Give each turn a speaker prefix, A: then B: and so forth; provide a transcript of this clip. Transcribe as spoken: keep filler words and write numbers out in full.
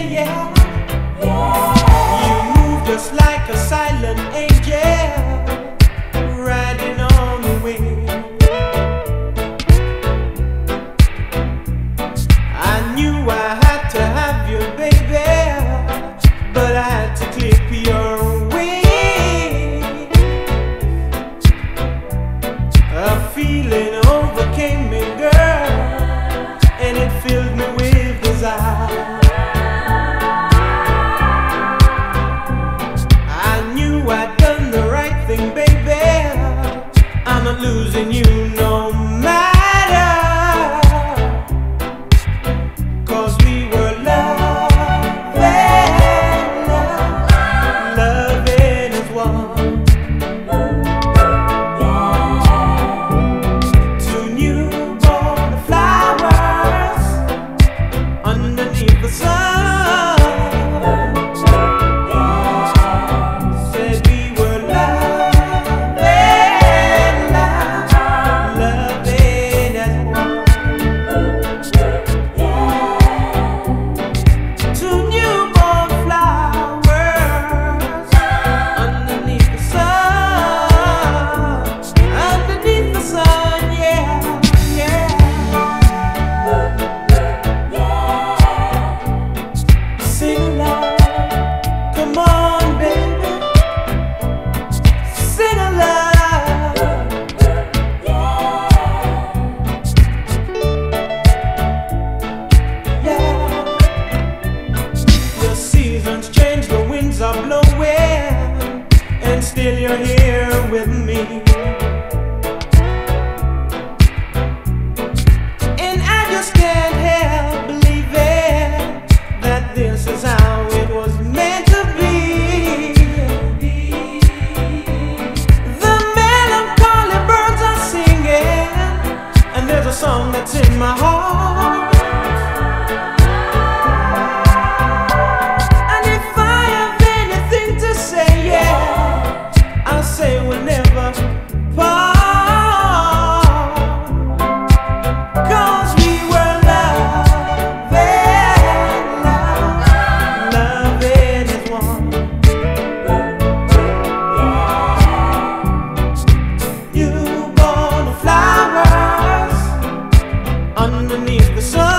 A: yeah. You move just like a silent angel, riding on the wind. I knew I had to have you, baby, but I had to clip your wings. A feeling overcame me, girl, and it filled me with desire. I knew I'd done the right thing, baby. I'm not losing you no matter, 'cause we were loving, love, loving as one. Two newborn flowers underneath the sun. Said we were loving, love, loving as one. Two newborn flowers underneath the sun, underneath the sun, yeah, yeah. Sing along, come on, baby. Sing along, yeah. The seasons change, the winds are blowing, and still you're here with me. And I just can't help believing that this is how it was meant to be. The melancholy birds are singing, and there's a song that's in my heart. And if I have anything to say, yeah, I'll say we'll never part. 'Cause we were loving, love, loving as one. You born the flowers underneath the sun.